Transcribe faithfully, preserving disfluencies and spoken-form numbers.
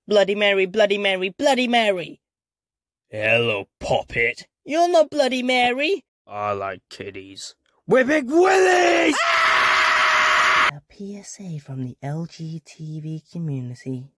Bloody Mary, Bloody Mary, Bloody Mary. Hello, Poppet. You're not Bloody Mary. I like kiddies. We're Big Willies! A P S A from the L G B T community.